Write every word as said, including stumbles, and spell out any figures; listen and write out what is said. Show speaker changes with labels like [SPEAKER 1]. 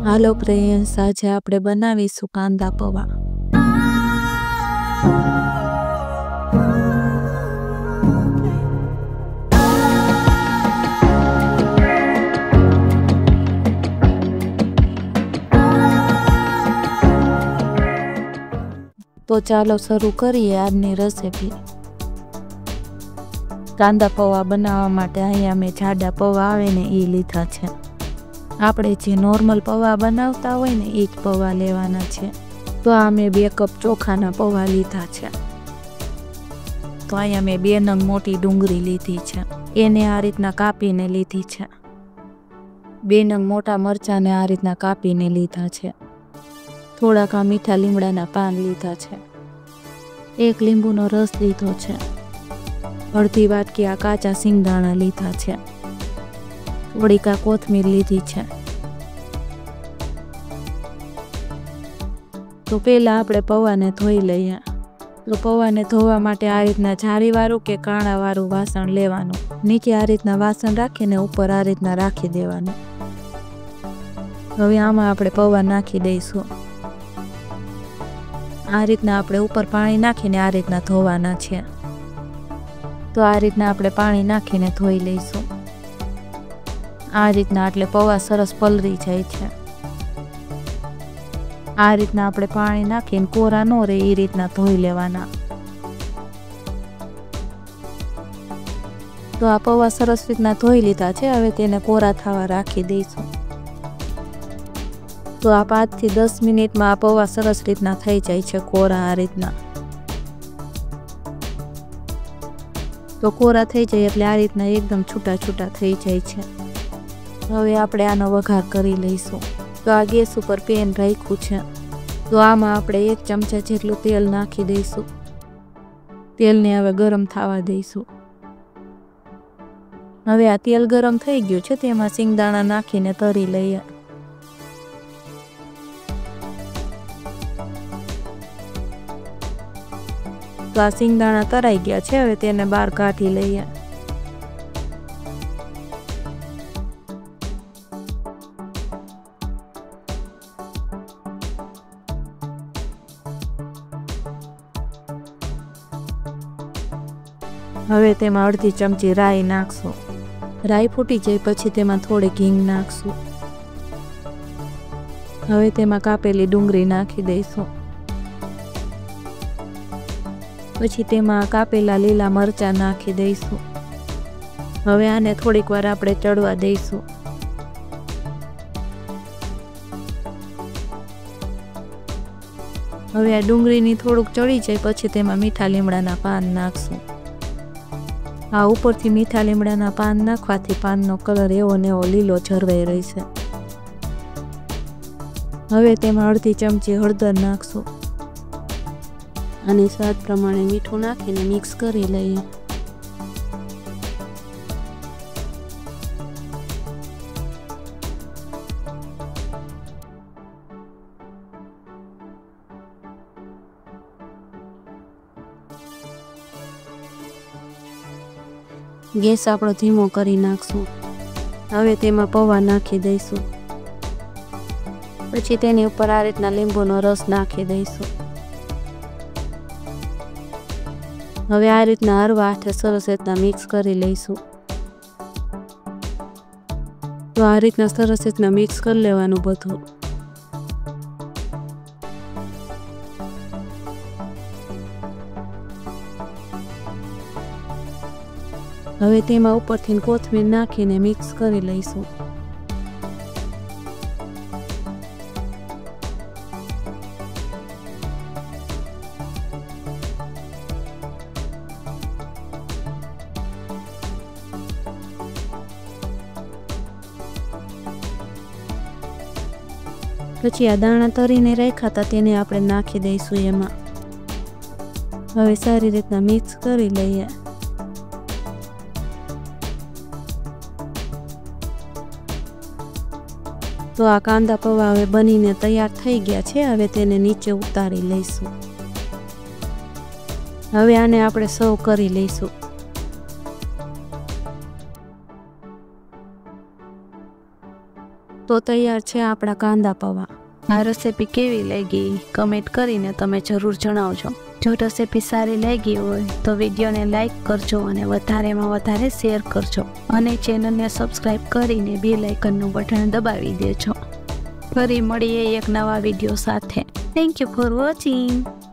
[SPEAKER 1] હાલો friends, આજે આપણે બનાવીશું કાંદા પૌવા। તો ચાલો શરૂ કરીએ આજની રેસીપી। કાંદા પૌવા બનાવવા માટે અહીંયા મેં જાડા પૌવા આવે ને એ લીધા છે। આપણે જે નોર્મલ પૌવા બનાવતા હોય ને એ જ પૌવા લેવાના છે। તો આ મેં બે કપ ચોખાના પૌવા લીધા છે। તો અહીંયા મેં બે નંગ મોટી ડુંગળી લીધી છે, એને આ રીતના કાપીને લીધી છે। બે નંગ મોટા મરચાંને આ રીતના કાપીને લીધા છે। થોડાક આ મીઠા લીમડાના પાન લીધા છે। એક લીંબુનો રસ લીધો છે। અડધી વાટકી આ કાચા સિંગદાણા લીધા છે। થોડીક આ કોથમીર લીધી છે। તો પહેલાં આપણે પૌવાને ધોઈ લઈએ। તો પૌવાને ધોવા માટે આ રીતના જાળીવાળું કે કાણાવાળું વાસણ લેવાનું। નીચે આ રીતના વાસણ રાખીને ઉપર આ રીતના રાખી દેવાનું। હવે આમાં આપણે પૌવા નાખી દઈશું। આ રીતના આપણે ઉપર પાણી નાખીને આ રીતના ધોવાના છે। તો આ રીતના આપણે પાણી નાખીને ધોઈ લઈશું। આ રીતના એટલે પૌવા સરસ પલળી જાય છે। આ રીતના આપણે પાણી નાખીને કોરા ન રહે એ રીતના ધોઈ લેવાના। તો આ પૌવા સરસ રીતના ધોઈ લીધા છે। હવે તેને કોરા થવા રાખી દઈશું। તો આ પાંચથી દસ મિનિટમાં આ પૌવા સરસ રીતના થઈ જાય છે કોરા આ રીતના। તો કોરા થઈ જાય એટલે આ રીતના એકદમ છૂટા છૂટા થઈ જાય છે। હવે આપણે આનો વઘાર કરી લઈશું। તો આ ગેસ ઉપર પેન રાખ્યું છે। તો આમાં આપણે એક ચમચા જેટલું તેલ નાખી દઈશું। તેલને હવે ગરમ થવા દઈશું। હવે આ તેલ ગરમ થઈ ગયું છે, તેમાં સિંગદાણા નાખીને તળી લઈએ। તો આ સિંગદાણા તરાઈ ગયા છે, હવે તેને બહાર કાઢી લઈએ। હવે તેમાં અડધી ચમચી રાઈ નાખશું। રાઈ ફૂટી જાય પછી તેમાં થોડી હિંગ નાખશું। હવે તેમાં કાપેલી ડુંગળી નાખી દઈશું। પછી તેમાં કાપેલા લીલા મરચાં નાખી દઈશું। હવે આને થોડીક વાર આપણે ચડવા દઈશું। હવે આ ડુંગળીની થોડુંક ચડી જાય પછી તેમાં મીઠા લીમડાના પાન નાખશું। આ ઉપરથી મીઠા લીમડાના પાન નાખવાથી પાનનો કલર એવો ને એવો લીલો જળવાઈ રહેશે। હવે તેમાં અડધી ચમચી હળદર નાખશું અને સ્વાદ પ્રમાણે મીઠું નાખીને મિક્સ કરી લઈએ। ગેસ આપણો ધીમો કરી નાખશું। હવે તેમાં પૌવા નાખી દઈશું। પછી તેની ઉપર આ રીતના લીંબુનો રસ નાખી દઈશું। હવે આ રીતના હળવા હાથે સરસ રીતના મિક્સ કરી લઈશું। તો આ રીતના સરસ રીતના મિક્સ કરી લેવાનું બધું। હવે તેમાં ઉપરથી કોથમીર નાખીને મિક્સ કરી લઈશું। પછી આ દાણા તરીને રાખ્યા હતા તેને આપણે નાખી દઈશું એમાં। હવે સારી રીતના મિક્સ કરી લઈએ। તો આ કાંદા પૌવા હવે બનીને તૈયાર થઈ ગયા છે। હવે તેને નીચે ઉતારી લઈશું। હવે આને આપણે સર્વ કરી લઈશું। તો તૈયાર છે આપણા કાંદા પૌવા।
[SPEAKER 2] આ રેસીપી કેવી લાગી કમેન્ટ કરીને તમે જરૂર જણાવજો। જો રેસીપી સારી લાગી હોય તો વિડીયોને લાઈક કરજો અને વધારેમાં વધારે શેર કરજો અને ચેનલને સબસ્ક્રાઈબ કરીને બેલ આઇકનનું બટન દબાવી દેજો। ફરી મળીએ એક નવા વિડીયો સાથે। Thank you for watching.